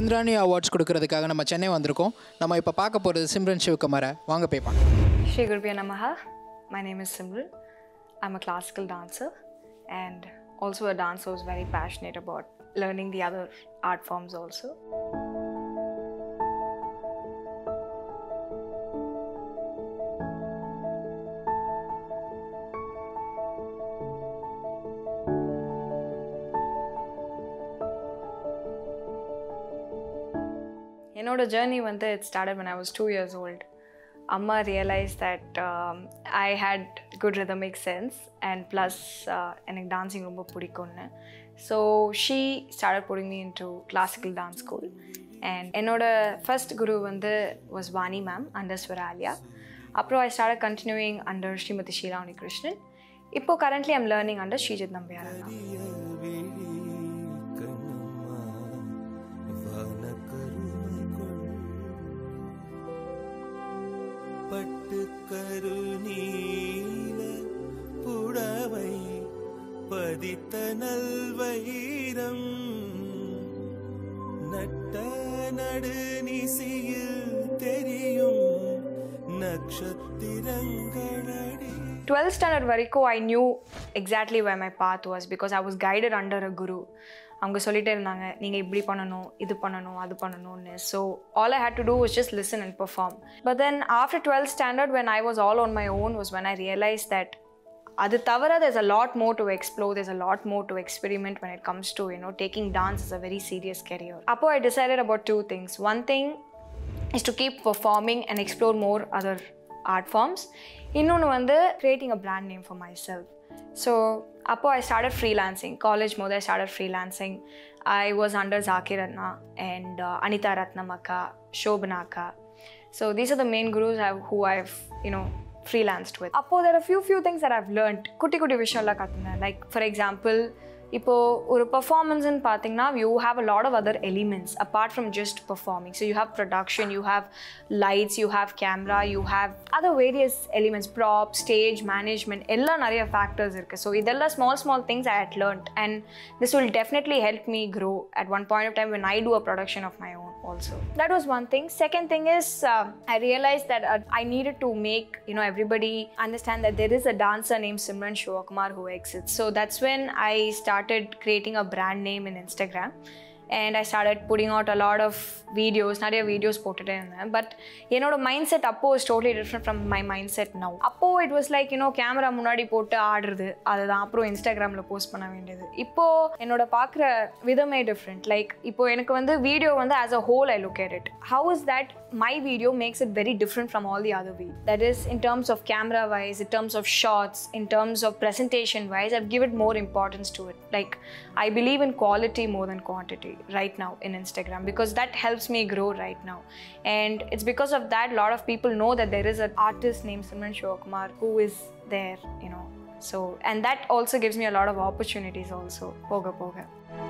Vrindrani awards கொடுக்கிறதுக்காக நம்ம சென்னை வந்திருக்கோம். நம்ம இப்ப பார்க்க போறது சிம்ரன் சிவகுமார. வாங்க போய் பார்க்கலாம். Shri Gurubhyo Namaha. My name is Simran. I'm a classical dancer and also a dancer who's very passionate about learning the other art forms also. என்னோட journey it started when I was 2 years old. Amma realized that I had good rhythmic sense and plus எனக்கு dancing ரொம்ப பிடிக்கும்னு. So she started putting me into classical dance school and என்னோட first guru was Vani ma'am under Swaralya. Apro I started continuing under Srimati Sheila Krishnan. இப்போ currently I'm learning under Srijit Nambiyarana. பட்டு கருநீல புடவை பதித்த நல்வயிரம் நட்ட நடுநிசியில் தெரியும் நட்சத்திரங்களடி. 12th standard variko I knew exactly where my path was because I was guided under a guru. அவங்க சொல்லிட்டே இருந்தாங்க நீங்கள் இப்படி பண்ணணும் இது பண்ணணும் அது பண்ணணும்னு. So all I had to do was just listen and perform. But then after 12th standard when I was all on my own was when I realized that அது தவிர there's a lot more to explore, there's a lot more to experiment when it comes to taking dance as a very serious career. அப்போ I decided about two things. One thing is to keep performing and explore more other art forms. இன்னொன்று creating a brand name for myself. So appo I started freelancing. College mode I started freelancing. I was under Zakir Anna and Anita Ratnamaka, Shobhanaka. So these are the main gurus who I've freelanced with. Appo there are few things that I've learned. Kutti vishayala kathuna. Like for example, இப்போ ஒரு பெர்ஃபார்மன்ஸ்னு பார்த்தீங்கன்னா you have a lot of other elements apart from just performing. So you have production, you have lights, you have camera, you have other various elements, props, stage management, எல்லாம் நிறைய factors இருக்கு. So இதெல்லாம் small things I had learned and this will definitely help me grow at one point of time when I do a production of my own also. That was one thing. Second thing is I realized that I needed to make everybody understand that there is a dancer named Simran Sivakumar who exists. So that's when I started creating a brand name in Instagram and I started putting out a lot of videos. Nariya videos போட்டுட்டே இருந்தேன். But என்னோட mindset அப்போ is totally different from my mindset now. அப்போ it was like camera முன்னாடி போட்டு ஆடுறது அதுதான் அப்புறம் இன்ஸ்டாகிராமில் போஸ்ட் பண்ண வேண்டியது. இப்போ என்னோட பார்க்குற விதமே டிஃப்ரெண்ட். லைக் இப்போ எனக்கு video as a whole I look at it. How is that my video makes it very different from all the other videos? That is in terms of camera wise, in terms of shots, in terms of presentation wise, I've given more importance to it. Like I believe in quality more than quantity right now in Instagram because that helps me grow right now. And it's because of that a lot of people know that there is an artist named Simran Sivakumar who is there, So and that also gives me a lot of opportunities also. Poga.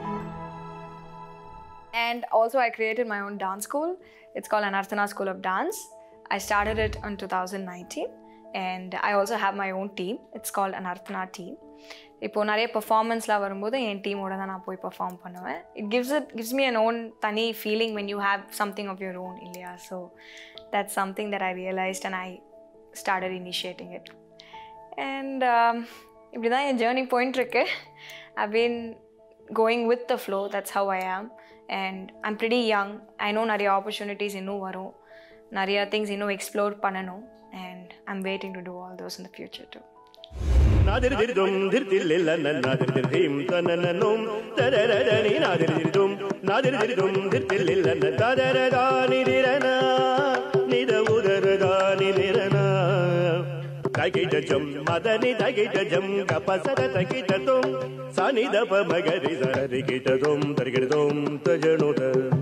And also I created my own dance school. It's called Anartana School of Dance. I started it in 2019 and I also have my own team. It's called Anartana team. இப்போ நிறைய பெர்ஃபார்மன்ஸ்லாம் வரும்போது என் டீமோட தான் நான் போய் perform பண்ணுவேன். It gives me an own தனி feeling when you have something of your own இல்லையா. So that's something that I realized and I started initiating it. And இப்படி தான் என் ஜேர்னி போயிட்டுருக்கு. I've been going with the flow. That's how I am. And I'm pretty young. I know நிறைய opportunities இன்னும் வரும். நிறைய things இன்னும் explore பண்ணணும். And I'm waiting to do all those in the future too. நாதிரிதிரும் திர்தில்லன நாதிரிதிரும் தனனனும் தரரரனி நாதிரிதிரும் நாதிரிதிரும் திர்தில்லன தரரதானிரன நித உதரதானிரன தகிடஜம் மதனி தகிடஜம் கபசர தகிடதும் சனிதப மகரி சரரிகிடதும் தர்கிடதும் தஜனுத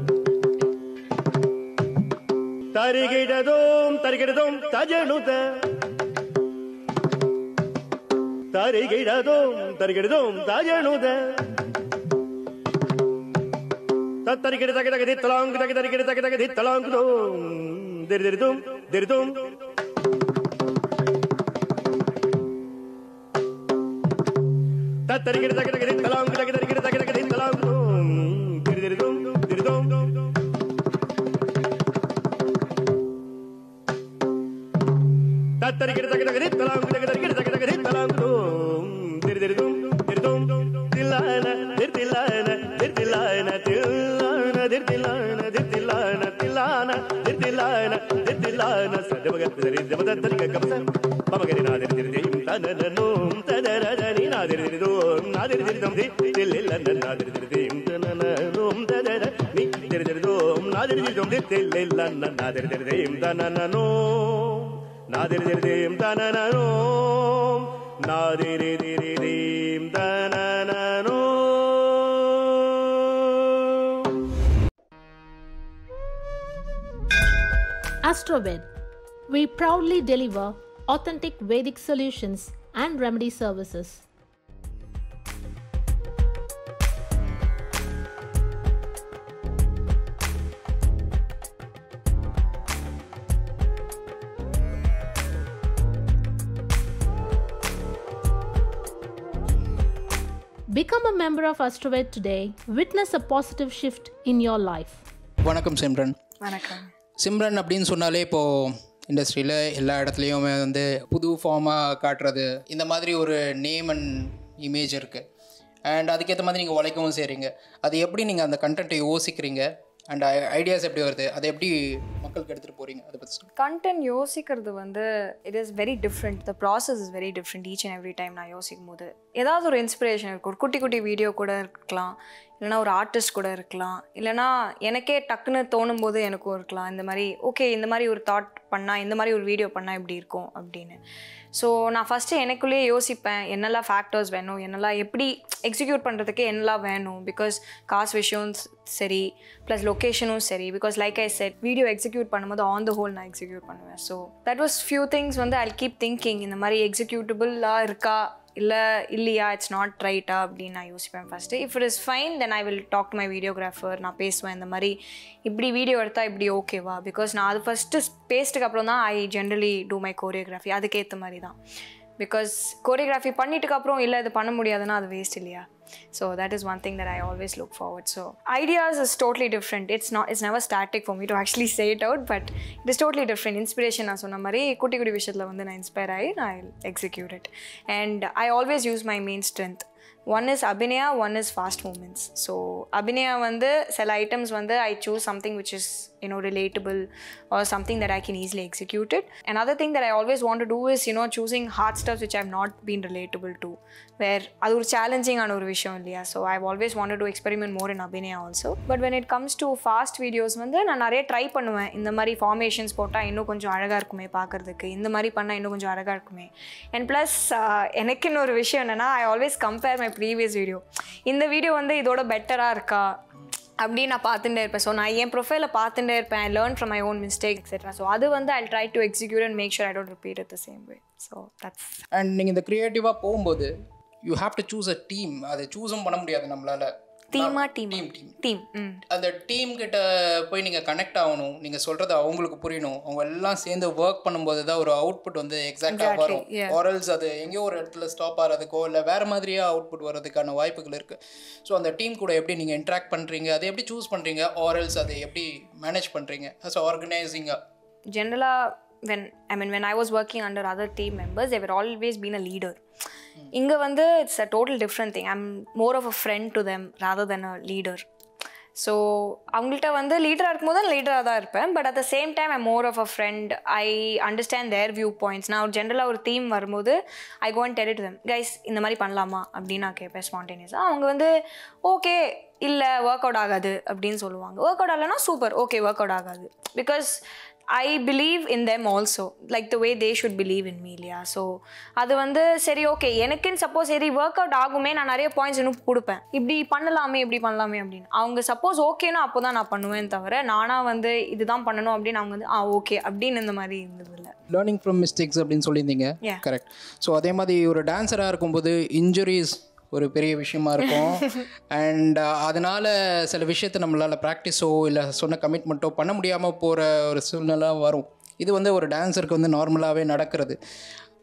தரிகிடதும் தர்கிடதும் தஜனுத தரிகிடதும் தரிகிடதும் தஜனுத தத்தரிகிட தகதகதி தலாங்கு தகதரிகிட தகதகதி தலாங்குதும் திரிதிரிதும் திரிதும் தத்தரிகிட தகதகதி தலாங்கு தகதரிகிட தகதகதி தலாங்குதும் திரிதிரிதும் திரிதும் தத்தரிக்கிற தக தகதி தலாங்கு தக தரிக்கிற தக தகதி தலாங்குதோம் திரிதிரிதும் திரிதும் தில்லான தில்லான தில்லான தில்லான தில்லான தில்லான தில்லான தில்லான தில்லான சதவகத்தரி ஜபதத்தரிக கபச பமகரி நாதிரி திரிதிம் தனனனோம் ததரதனி நாதிரி திரிதோம் நாதிரி திரிதம் தில்லில்லன நாதிரி திரிதிம் தனனனோம் ததர நீ திரிதிரிதோம் நாதிரி திரிதம் தில்லில்லன நாதிரி திரிதிம் தனனனோம் நாதிரி திரிதிம் தனனனோம் நாதிரி திரிதிம் தனனனோம். Astroved. We proudly deliver authentic Vedic solutions and remedy services. Become a member of Astroved today. Witness a positive shift in your life. வணக்கம் சிம்ரன். வணக்கம். சிம்ரன் அப்படின்னு சொன்னாலே இப்போது இண்டஸ்ட்ரியில் எல்லா இடத்துலையுமே வந்து புது ஃபார்மாக காட்டுறது இந்த மாதிரி ஒரு நேம் அண்ட் இமேஜ் இருக்குது. அண்ட் அதுக்கேற்ற மாதிரி நீங்கள் உழைக்கவும் செய்கிறீங்க. அது எப்படி நீங்கள் அந்த கண்டென்ட்டை யோசிக்கிறீங்க அண்ட் ஐடியாஸ் எப்படி வருது, அதை எப்படி மக்களுக்கு எடுத்துகிட்டு போகிறீங்க, அதை பற்றி சொல்லுங்கள். கண்டென்ட் யோசிக்கிறது வந்து it is very different. The process is very different each and every time. நான் யோசிக்கும் போது ஏதாவது ஒரு இன்ஸ்பிரேஷன் இருக்கும். ஒரு குட்டி குட்டி வீடியோ கூட இருக்கலாம், இல்லைனா ஒரு ஆர்டிஸ்ட் கூட இருக்கலாம், இல்லைனா எனக்கே டக்குன்னு தோணும் போது எனக்கும் இருக்கலாம். இந்த மாதிரி ஓகே இந்த மாதிரி ஒரு தாட் பண்ணால், இந்த மாதிரி ஒரு வீடியோ பண்ணால் இப்படி இருக்கும் அப்படின்னு. ஸோ நான் ஃபஸ்ட்டு எனக்குள்ளேயே யோசிப்பேன் என்னெல்லாம் ஃபேக்டர்ஸ் வேணும், என்னெல்லாம் எப்படி எக்ஸிக்யூட் பண்ணுறதுக்கு என்னெல்லாம் வேணும். பிகாஸ் காசு விஷயம் சரி, ப்ளஸ் லொக்கேஷனும் சரி. Because like I set video execute பண்ணும்போது ஆன் த ஹோல் நான் எக்ஸிக்யூட் பண்ணுவேன். So that was few things வந்து ஐ கீப் திங்கிங் இந்த மாதிரி எக்ஸிக்யூட்டபிளாக இருக்கா இல்லையா, இட்ஸ் நாட் ரைட்டா அப்படின்னு நான் யோசிப்பேன் first. If it is fine then I will talk to my videographer. நான் பேசுவேன் இந்த மாதிரி இப்படி வீடியோ எடுத்தால் இப்படி ஓகேவா. பிகாஸ் நான் அது ஃபஸ்ட்டு பேசிட்டுக்கு அப்புறம் தான் I generally do my choreography. அதுக்கேற்ற மாதிரி தான். பிகாஸ் கோரியோகிராஃபி பண்ணிட்டுக்கு அப்புறம் இல்லை இது பண்ண முடியாதுன்னா அது வேஸ்ட் இல்லையா. So that is one thing that I always look forward. So ideas is totally different. It's never static for me to actually say it out, but it is totally different. Inspiration நான் சொன்ன மாதிரி குட்டி குட்டி விஷயத்தில் வந்து நான் inspire ஆகி நான் execute it. And I always use my main strength. One is abhinaya, one is fast movements. So abhinaya வந்து சில ஐட்டம்ஸ் வந்து I choose something which is relatable or something that I can easily execute it. Another thing that I always want to do is choosing hard stuff which I've not been relatable to, where அது ஒரு challenging ஆன ஒரு விஷயம் இல்லையா. So I've always wanted to experiment more in abhinaya also. But when it comes to fast videos வந்து நான் நிறைய try பண்ணுவேன். இந்த மாதிரி ஃபார்மேஷன்ஸ் போட்டால் இன்னும் கொஞ்சம் அழகாக இருக்குமே பார்க்குறதுக்கு, இந்த மாதிரி பண்ணால் இன்னும் கொஞ்சம் அழகாக இருக்குமே. அண்ட் ப்ளஸ் எனக்கு இன்னொரு விஷயம் என்னென்னா I always compare my previous video. இந்த வீடியோ வந்து இதோட பெட்டராக இருக்கா அப்படின்னு நான் பார்த்துட்டே இருப்பேன். ஸோ நான் என் ப்ரொஃபைலை பார்த்துட்டே இருப்பேன். I learn from my own mistake etcetera. So அது வந்து I try to execute and make sure I don't repeat it the same way. So that's. And நீங்கள் இந்த க்ரியேட்டிவாக போகும்போது you have to choose a team. அதை சூஸும் பண்ண முடியாது நம்மளால். டீம் அந்த டீம் கிட்ட போய் நீங்கள் கனெக்ட் ஆகணும். நீங்கள் சொல்கிறது அவங்களுக்கு புரியணும். அவங்க எல்லாம் சேர்ந்து ஒர்க் பண்ணும்போது தான் ஒரு அவுட்புட் வந்து எக்ஸாக்டாக வரும். ஆரல்ஸ் அது எங்கேயோ ஒரு இடத்துல ஸ்டாப் ஆகிறதுக்கோ இல்லை வேறு மாதிரியே அவுட்புட் வர்றதுக்கான வாய்ப்புகள் இருக்குது. ஸோ அந்த டீம் கூட எப்படி நீங்கள் இன்ட்ராக்ட் பண்ணுறீங்க, அதை எப்படி சூஸ் பண்ணுறீங்க, ஆரல்ஸ் அதை எப்படி மேனேஜ் பண்ணுறீங்க as ஆர்கனைசிங்காக? Generally when I was working under other team members, they were always been a leader. இங்கே வந்து it's a total different thing. I'm more of a friend to them rather than a leader. So அவங்கள்ட்ட வந்து லீடராக இருக்கும்போது தான் லீடராக தான் இருப்பேன். But at the same time I more of a friend. I understand their view points. நான் ஒரு ஜென்ரலாக ஒரு தீம் வரும்போது I go and tell it to them, guys இந்த மாதிரி பண்ணலாமா அப்படின்னு நான் கேட்பேன் ஸ்பான்டேனியஸாக. அவங்க வந்து ஓகே இல்லை ஒர்க் அவுட் ஆகாது அப்படின்னு சொல்லுவாங்க. ஒர்க் அவுட் ஆகலைன்னா சூப்பர், ஓகே ஒர்க் அவுட் ஆகாது. Because I believe in them also, like the way they should believe in me இல்லையா. ஸோ அது வந்து சரி ஓகே எனக்குன்னு சப்போஸ் சரி ஒர்க் அவுட் ஆகுமே நான் நிறைய பாயிண்ட்ஸ் இன்னும் கொடுப்பேன். இப்படி பண்ணலாமே அப்படின்னு அவங்க சப்போஸ் ஓகேன்னா அப்போ தான் நான் பண்ணுவேன். தவிர நானாக வந்து இதுதான் பண்ணணும் அப்படின்னு அவங்க வந்து ஓகே அப்படின்னு இந்த மாதிரி இருந்தது இல்லை. லேர்னிங் ஃப்ரம் மிஸ்டேக்ஸ் அப்படின்னு சொல்லியிருந்தீங்க. கரெக்ட். ஸோ அதே மாதிரி ஒரு டான்ஸராக இருக்கும்போது இன்ஜுரிஸ் ஒரு பெரிய விஷயமா இருக்கும். அண்ட் அதனால் சில விஷயத்தை நம்மளால் ப்ராக்டிஸோ இல்லை சொன்ன கமிட்மெண்ட்டோ பண்ண முடியாமல் போகிற ஒரு சூழ்நிலை வரும். இது வந்து ஒரு டான்ஸருக்கு வந்து நார்மலாகவே நடக்கிறது.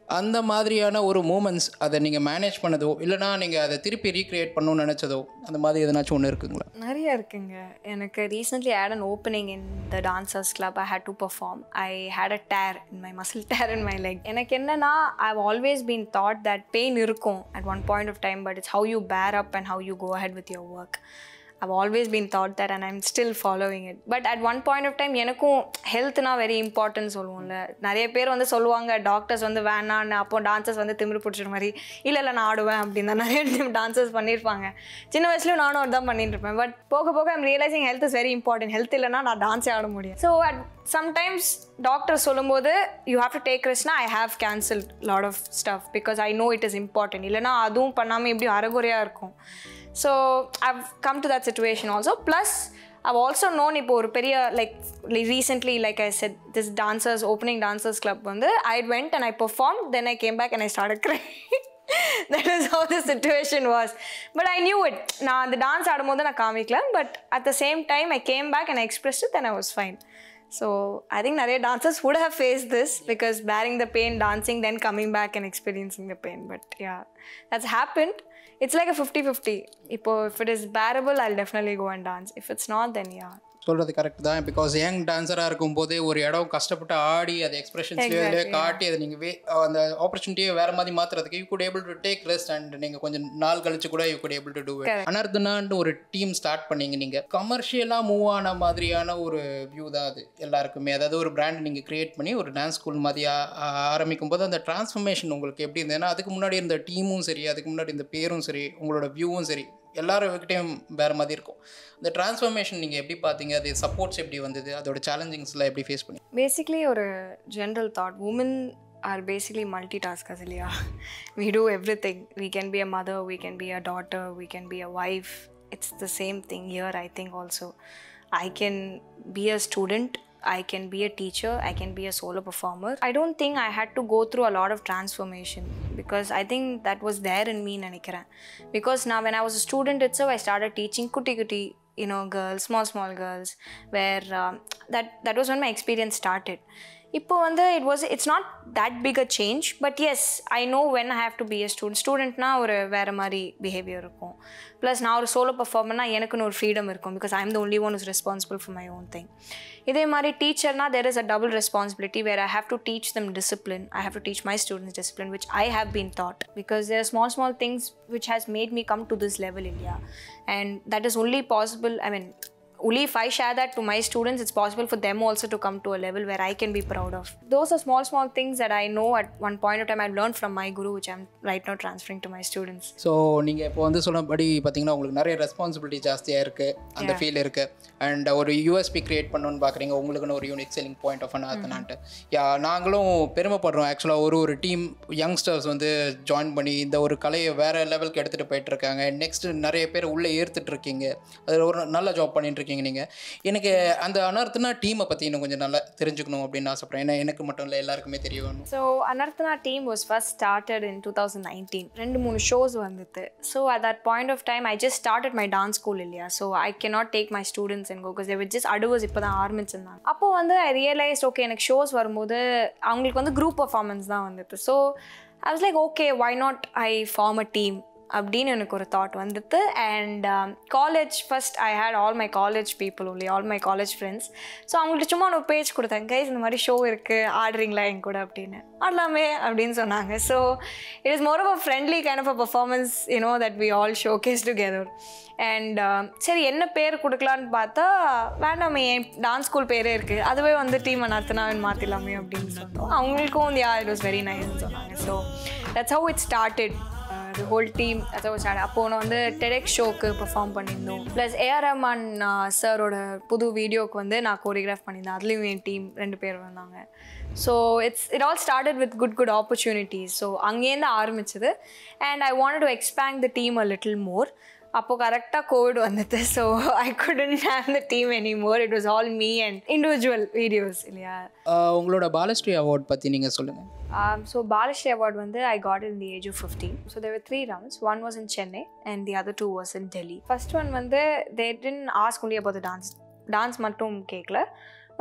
அந்த மாதிரியான ஒரு மூமெண்ட்ஸ் அதை நீங்கள் மேனேஜ் பண்ணதோ இல்லைனா நீங்கள் அதை திருப்பி ரீக்ரியேட் பண்ணணும்னு நினச்சதோ அந்த மாதிரி எதனாச்சும் ஒன்று இருக்குங்களா? நிறைய இருக்குங்க. எனக்கு recently I had an opening in the dancers club. I had to perform. I had a tear in my muscle tear in my leg. எனக்கு என்னன்னா I've always been taught that pain இருக்கும் at one point of time, but it's how you bear up and how you go ahead with your work. I've always been taught that and I'm still following it. But at one point of time எனக்கும் ஹெல்த்னா very important சொல்லுவோம்ல. நிறைய பேர் வந்து சொல்லுவாங்க doctors வந்து வேணான்னு, அப்போ dancers வந்து திமிரு பிடிச்சிற மாதிரி இல்லை நான் ஆடுவேன் அப்படின்னு தான் நிறைய டான்சர்ஸ் பண்ணியிருப்பாங்க. சின்ன வயசுலேயும் நானும் அதுதான் பண்ணிட்டு இருப்பேன். பட் போக போக I'm realising health is very important. Health இல்லைனா நான் டான்ஸே ஆட முடியும். ஸோ அட் சம்டைம்ஸ் டாக்டர் சொல்லும்போது யூ ஹாவ் டு டேக் ரெஸ்ட்னா I have cancelled lot of stuff because I know it is important. இல்லைனா அதுவும் பண்ணாமல் எப்படியும் அரைகுறையாக இருக்கும். So I've come to that situation also. Plus I've also known இப்போ ஒரு பெரிய like recently like I said this dancers opening dancers club வந்து I went and I performed, then I came back and I started crying. That is how the situation was. But I knew it. நான் அந்த dance ஆடும்போது நான் காமிக்கல, but at the same time I came back and I expressed it and I was fine. So I think நிறைய dancers would have faced this because bearing the pain, dancing, then coming back and experiencing the pain. But yeah, that's happened. It's like a 50-50. If it is bearable, I'll definitely go and dance. If it's not, then yeah. சொல்கிறது correct தான். Because young டான்ஸராக இருக்கும்போதே ஒரு இடம் கஷ்டப்பட்டு ஆடி அதை எக்ஸ்பிரஷன்ஸ்லேயே காட்டி அதை நீங்கள் அந்த ஆப்பர்ச்சுனிட்டியை வேறு மாதிரி மாற்றுறதுக்கு you could able to take rest and நீங்கள் கொஞ்சம் நாள் கழிச்சு கூட you could able to do it. அனர்த்தனான்னு ஒரு டீம் ஸ்டார்ட் பண்ணீங்க. நீங்கள் கமர்ஷியலாக மூவ் ஆன மாதிரியான ஒரு வியூ தான் அது எல்லாருக்குமே. அதாவது ஒரு பிராண்ட் நீங்கள் க்ரியேட் பண்ணி ஒரு டான்ஸ் ஸ்கூல் மாதிரி ஆரம்பிக்கும் போது அந்த டிரான்ஸ்ஃபர்மேஷன் உங்களுக்கு எப்படி இருந்தது? ஏன்னா அதுக்கு முன்னாடி இருந்த டீமும் சரி, அதுக்கு முன்னாடி இந்த பேரும் சரி, உங்களோட வியூவும் சரி, எல்லாருக்கிட்டையும் வேறு மாதிரி இருக்கும். இந்த டிரான்ஸ்ஃபர்மேஷன் நீங்கள் எப்படி பார்த்தீங்க? அது சப்போர்ட்ஸ் எப்படி வந்தது? அதோட சேலஞ்சிங்ஸ்லாம் எப்படி ஃபேஸ் பண்ணி? பேசிக்லி ஒரு general thought, women are basically multi taskers இல்லையா? We do every thing. We can be a mother, we can be a daughter, we can be a wife. It's the same thing here I think also. I can be a student, I can be a teacher, I can be a solo performer. I don't think I had to go through a lot of transformation because I think that was there in me nanikiren. Because now when I was a student itself, I started teaching kutti girls, small girls, where that was when my experience started. இப்போ வந்து it's not that big a change, but yes, I know when I have to be a studentனா ஒரு வேறு மாதிரி behaviour இருக்கும். Plus நான் ஒரு solo பர்ஃபார்மர்னா எனக்குன்னு ஒரு ஃப்ரீடம் இருக்கும் because I'm the only one who's responsible for my own thing. இதே மாதிரி டீச்சர்னா there is a double responsibility where I have to teach them discipline. I have to teach my students discipline, which I have been taught because there are small things which has made me come to this level, India. And that is only possible, only if I share that to my students, it's possible for them also to come to a level where I can be proud of. Those are small things that I know at one point of time I learned from my guru, which I'm right now transferring to my students. So நீங்கள் இப்போ வந்து சொன்னபடி பார்த்தீங்கன்னா உங்களுக்கு நிறைய responsibility ஜாஸ்தியாக இருக்குது, அந்த ஃபீல் இருக்குது. அண்ட் ஒரு யூஎஸ்பி க்ரியேட் பண்ணணுன்னு பார்க்குறீங்க, உங்களுக்குன்னு ஒரு யூனிக் செல்லிங் பாயிண்ட் ஆஃப் அனார்த்தனான்ட்டு. நாங்களும் பெருமைப்படுறோம். ஆக்சுவலாக ஒரு டீம் யங்ஸ்டர்ஸ் வந்து ஜாயின் பண்ணி இந்த ஒரு கலையை வேறு லெவலுக்கு எடுத்துகிட்டு போயிட்டுருக்காங்க. நெக்ஸ்ட்டு நிறைய பேர் உள்ளே ஏற்றுட்ருக்கீங்க. அது ஒரு நல்ல ஜாப் பண்ணிட்டுருக்கீங்க நீங்கள். எனக்கு அந்த அனர்த்தனா டீமை பற்றி இன்னும் கொஞ்சம் நல்லா தெரிஞ்சுக்கணும் அப்படின்னு ஆசைப்படுறேன். ஏன்னா எனக்கு மட்டும் இல்லை, எல்லாருக்குமே தெரியும். So Anarthana team was first started in 2019. 2-3 shows வந்துட்டு. So at that point of time I just started my dance school இல்லையா. So I cannot take my students and go because they were just அடுவர்ஸ் இப்போ தான் ஆரம்பிச்சிருந்தாங்க. அப்போ வந்து I realised okay எனக்கு shows வரும்போது அவங்களுக்கு வந்து குரூப் பர்ஃபார்மன்ஸ் தான் வந்துட்டு. So I was like okay why not I form a team அப்படின்னு எனக்கு ஒரு தாட் வந்துட்டு. And college first I had all my college people only, all my college friends. So அவங்கள்ட்ட சும்மா ஒரு பேஜ் கொடுத்தேன், கைஸ் இந்த மாதிரி ஷோ இருக்குது, ஆடுறீங்களா என் கூட அப்படின்னு. ஆடலாமே அப்படின்னு சொன்னாங்க. So it is more of a friendly kind of a performance that we all showcase together. And சரி என்ன பேர் கொடுக்கலான்னு பார்த்தா வேண்டாமே, என் டான்ஸ் ஸ்கூல் பேரே இருக்குது, அதுவே வந்து டீம் அனர்த்தனாவின் மாற்றிடலாமே அப்படின்னு சொன்னோம். அவங்களுக்கும் இட் வாஸ் வெரி நைஸ்ன்னு சொன்னாங்க. So that's how it started. The whole team அப்போ நான் வந்து டெடெக்ஸ் ஷோக்கு பெர்ஃபார்ம் பண்ணியிருந்தோம். ப்ளஸ் ஏஆர் ரஹ்மான் சாரோட புது வீடியோக்கு வந்து நான் கோரியோகிராஃப் பண்ணியிருந்தேன். அதுலேயும் என் டீம் 2 பேர் வந்தாங்க. So it all started with good opportunities. So அங்கேருந்து ஆரம்பிச்சது. And I wanted to expand the team a little more. அப்போ கரெக்டாக கோவிட் வந்துட்டு. So I couldn't have the team anymore. It was all me and individual videos இல்லையா. உங்களோட Balasri award பற்றி நீங்கள் சொல்லுங்கள். So Balashree award வந்து I got it in the age of 15. So there were 3 rounds. One was in Chennai and the other 2 was in Delhi. First one வந்து they didn't ask only about the dance மட்டும் கேட்கல,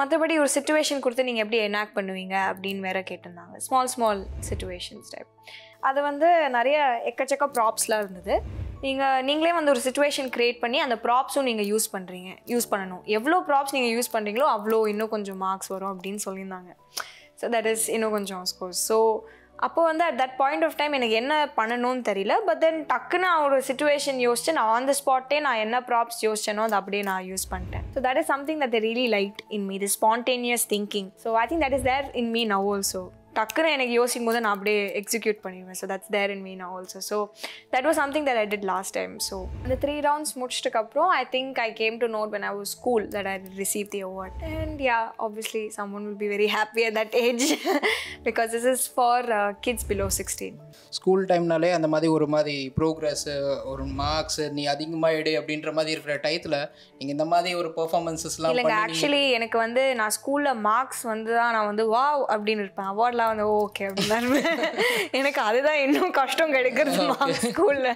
மற்றபடி ஒரு situation கொடுத்து நீங்கள் எப்படி enact பண்ணுவீங்க அப்படின்னு வேற கேட்டிருந்தாங்க. Small situations type. அது வந்து நிறைய எக்கச்சக்க ப்ராப்ஸ்லாம் இருந்தது. நீங்களே வந்து ஒரு சுச்சுவேஷன் க்ரியேட் பண்ணி அந்த ப்ராப்ஸும் நீங்கள் யூஸ் பண்ணணும். எவ்வளோ ப்ராப்ஸ் நீங்கள் யூஸ் பண்ணுறீங்களோ அவ்வளோ இன்னும் கொஞ்சம் மார்க்ஸ் வரும் அப்படின்னு சொல்லியிருந்தாங்க. ஸோ தட் இஸ் இன்னும் கொஞ்சம் ஸ்கோர்ஸ். ஸோ அப்போ வந்து at that point of time எனக்கு என்ன பண்ணணும்னு தெரியல. பட் தென் டக்குன்னு ஒரு சுச்சுவேஷன் யோசிச்சு நான் ஆன் த ஸ்பாட்டே நான் என்ன ப்ராப்ஸ் யோசிச்சேனோ அது அப்படியே நான் யூஸ் பண்ணிட்டேன். So that is something that I really liked in me, the spontaneous thinking. So I think that is there in me now also. டக்குன்னு எனக்கு யோசிக்கும் போது நான் அப்படியே எக்ஸிக்யூட் பண்ணிடுவேன். So that's there in me now also. So that was something that I did last time. So அந்த 3 rounds முடிச்சிட்டுக்கப்புறம் I think I came to note when I was school that I received the award. And yeah, obviously someone will be very happy at that age because this is for kids below 16. School டைம்னாலே அந்த மாதிரி ஒரு மாதிரி ப்ரோக்ரஸ்ஸு, ஒரு marks, நீ அதிகமாக எடு அப்படின்ற மாதிரி இருக்கிற டயத்தில் நீங்கள் இந்த மாதிரி ஒரு பெர்ஃபார்மன்ஸஸ்லாம் இல்லைங்க. ஆக்சுவலி எனக்கு வந்து நான் ஸ்கூலில் மார்க்ஸ் வந்து தான் நான் வந்து வாவ் அப்படின்னு இருப்பேன். அவார்ட்லாம் வந்து ஓகே அப்படின்னு எனக்கு அதுதான் இன்னும் கஷ்டம் கிடைக்கிறது மார்க்ஸ் ஸ்கூலில்.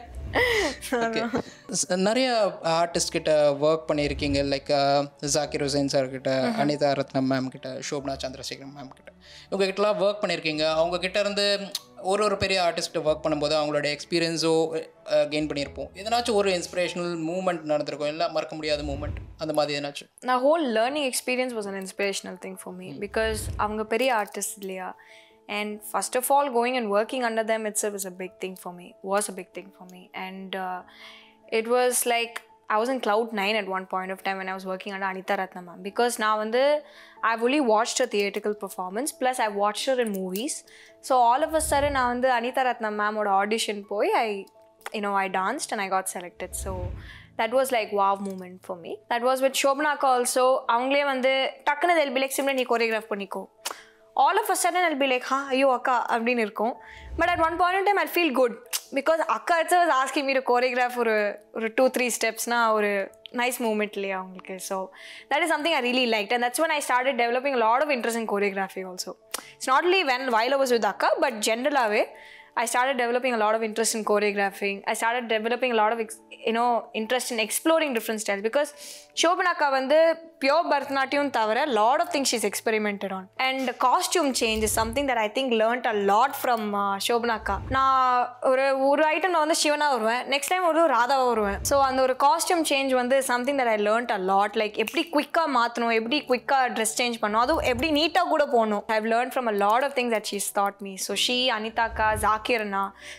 நிறைய ஆர்டிஸ்ட் கிட்ட ஒர்க் பண்ணியிருக்கீங்க. லைக் ஜாக்கிர் ஹுசைன் சார் கிட்ட, அனிதா ரத்னம் மேம் கிட்ட, ஷோபனா சந்திரசேகர் மேம் கிட்ட, இவங்ககிட்டலாம் ஒர்க் பண்ணியிருக்கீங்க. அவங்க கிட்ட இருந்து ஒரு பெரிய ஆர்டிஸ்ட்டை ஒர்க் பண்ணும்போது அவங்களோட எக்ஸ்பீரியன்ஸோ கெயின் பண்ணியிருப்போம். எதனாச்சும் ஒரு இன்ஸ்பிரேஷனல் மூமெண்ட் நடந்திருக்கும், இல்லை மறக்க முடியாத மூமெண்ட் அந்த மாதிரி எதனாச்சும்? நான் whole learning experience was an inspirational thing for me because அவங்க பெரிய ஆர்டிஸ்ட் இல்லையா. And first of all, going and working under them itself was a big thing for me. And it was like I was in cloud 9 at one point of time when I was working under Anita Ratnam ma'am, because now I've only watched her theatrical performance plus I've watched her in movies. So all of a sudden now Anita Ratnam ma'am oda audition poi I danced and I got selected. So that was like wow moment for me. That was with Shobana Akka also. Avangale takkana they'll be like Simran nee choreograph panniko. All of a sudden I'll be like ayyo akka அப்படின்னு இருக்கும். But at one point in time I'll feel good because akka itself was asking me to choreograph ஒரு 2-3 steps-na ஒரு nice moment இல்லையா அவங்களுக்கு. So that is something I really liked and that's when I started developing a lot of interest in choreography also. It's not only while I was with akka but generally I started developing a lot of interest in choreographing. I started developing a lot of interest in exploring different styles because Shobana Akka pure Bharatanatyam thavara lot of things she's experimented on. And costume change is something that I think learnt a lot from Shobana Akka. Na ஒரு item na Shivana varuven, next time oru Radha varuven. So and ஒரு costume change is something that I learnt a lot, like எப்படி quick ah மாத்தணும், எப்படி quick ah dress change பண்ணனும், அது எப்படி நீட்டா கூட போணும். I've learned from a lot of things that she's taught me. So she, Anita Akka, Zakirna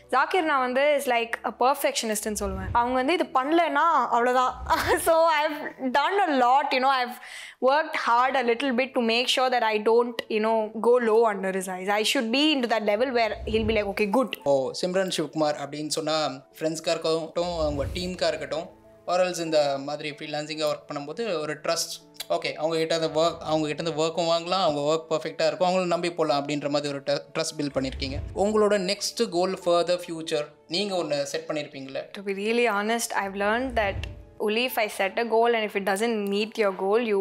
is like a perfectionist ன்னு சொல்லுவேன். அவங்க இது பண்ணலனா அவ்வளவுதான். So I've done a lot, I've worked hard a little bit to make sure that I don't go low under his eyes. I should be into that level where he'll be like okay good. Simran Sivakumar அப்படின்னு சொன்னா ஃப்ரெண்ட்ஸ்கா இருக்கட்டும், அவங்க டீம்கா இருக்கட்டும், ஆர்எல்ஸ் இந்த மாதிரி ஃப்ரீலான்சிங்காக work பண்ணும்போது ஒரு trust, okay அவங்ககிட்ட இந்த ஒர்க்கும் வாங்கலாம், அவங்க ஒர்க் பர்ஃபெக்டாக இருக்கும், அவங்கள நம்பி போகலாம் அப்படின்ற மாதிரி ஒரு ட்ரஸ்ட் பில்ட் பண்ணியிருக்கீங்க. உங்களோட next goal for the future நீங்கள் ஒன்று செட் பண்ணியிருப்பீங்களே? To be really honest, I've learned that only if I set a goal and if it doesn't meet your goal, you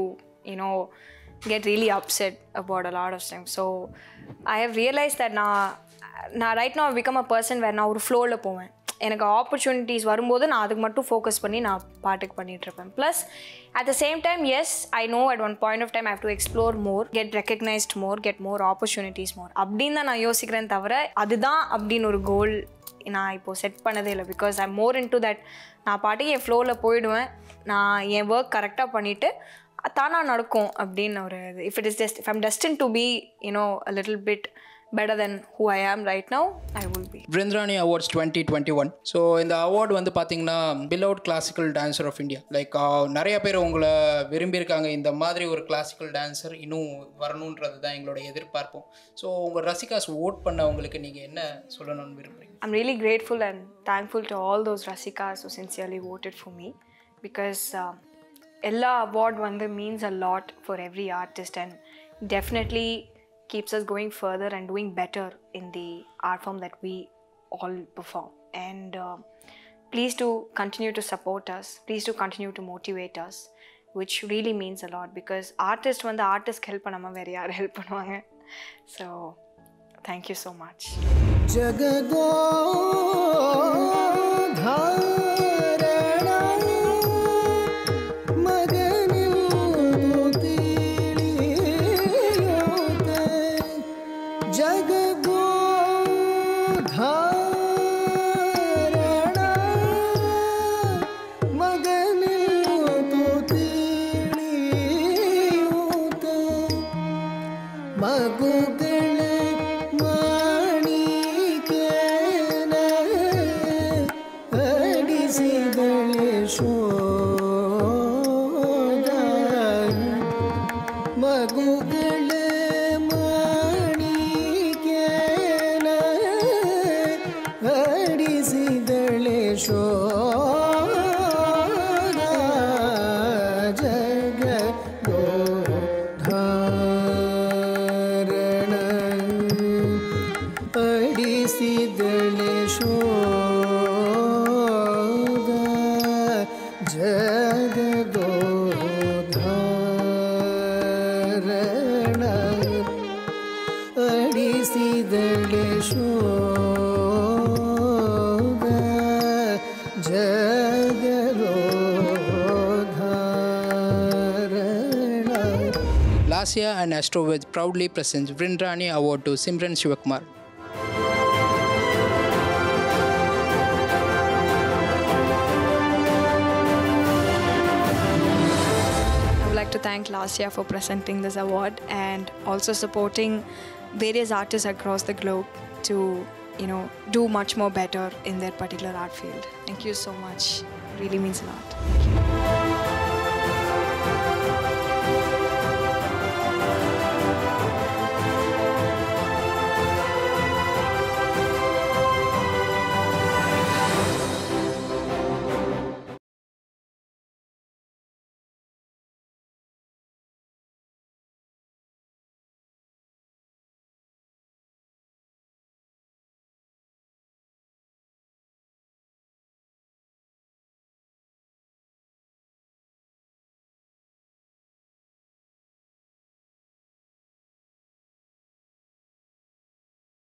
get really upset about a lot of things. So I have realized that நான் right now I've become a person where நான் ஒரு ஃப்ளோவில் போவேன். எனக்கு opportunities வரும்போது நான் அதுக்கு மட்டும் ஃபோக்கஸ் பண்ணி நான் பாட்டுக்கு பண்ணிகிட்ருப்பேன். Plus at the same time as I know at one point of time I have to explore more, get recognised more, get more opportunities more அப்படின்னு தான் நான் யோசிக்கிறேன். தவிர அதுதான் அப்படின்னு ஒரு கோல் நான் இப்போது செட் பண்ணதே இல்லை. Because I more into that நான் பாட்டுக்கு என் ஃப்ளோவில் போயிடுவேன், நான் என் ஒர்க் கரெக்டாக பண்ணிவிட்டு தானா நடக்கும் அப்படின்னு ஒரு இது. If I'm destined to be a little bit better than who I am right now, I will be. Vrindrani Awards 2021. So இந்த அவார்டு பார்த்தீங்கன்னா beloved classical dancer of India. Like நிறைய பேர் உங்களை விரும்பியிருக்காங்க, இந்த மாதிரி ஒரு கிளாசிக்கல் டான்ஸர் இன்னும் வரணுன்றது தான் எங்களோட எதிர்பார்ப்போம். ஸோ உங்கள் ரசிகாஸ் ஓட் பண்ண உங்களுக்கு நீங்கள் என்ன சொல்லணும்னு விரும்புகிறீங்க? I'm really grateful and thankful to all those rasikas who sincerely voted for me because எல்லா award means a lot for every artist and definitely keeps us going further and doing better in the art form that we all perform. And please do continue to support us, please do continue to motivate us, which really means a lot because artist help பண்ணாம வேற யார் help பண்ணுவாங்க. So thank you so much. ஜகதோ dharana மகனில் தீளி ಶೋಧ ಮಗುಗಳ ಮಾಣಿಕ್ಯನ ಹಡಿಸಿದಳೆ ಶೋಧ ಜಗದೋದ್ಧಾರಣ ಅಡಿಸಿದಳೆ ಶೋಧ ಜಗದೋದ್ಧಾರಣ ಅಡಿಸಿದಳೆ ಶೋಧ ಜಗದೋದ್ಧಾರಣ. Lasya and Astroved proudly presents Vrindrani Award to Simran Sivakumar. I would like to thank Lasya for presenting this award and also supporting various artists across the globe to, do much more better in their particular art field. Thank you so much. Really means a lot. Thank you.